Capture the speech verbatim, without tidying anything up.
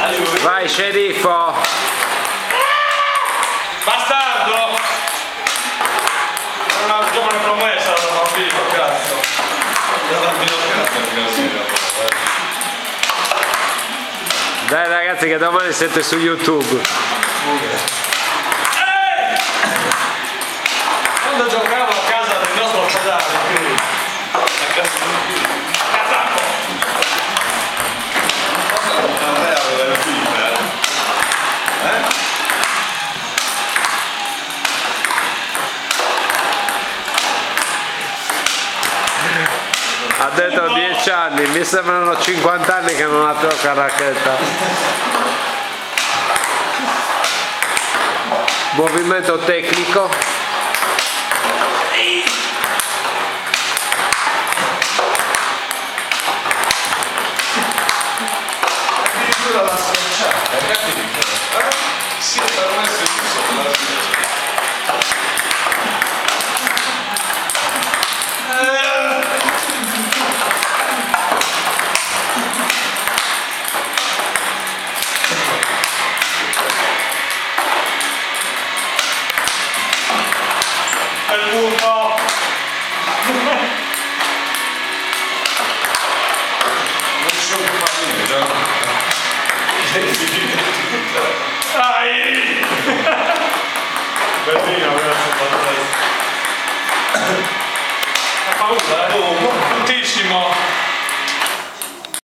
Vai sceriffo! Bastardo! È una giovane promessa da bambino, cazzo! Da bambino cazzo, Dai ragazzi che domani siete su YouTube. Ehi! Quando giocavo a casa del nostro ospedale, qui, a casa di Catacco. Andrea aveva la figlia, eh? Ha detto dieci anni, mi sembrano cinquanta anni che non ha giocato a racchetta. Movimento tecnico. Addirittura la schiacciata, hai capito? Eh? Si è permesso di sotto la schiacciata. El punto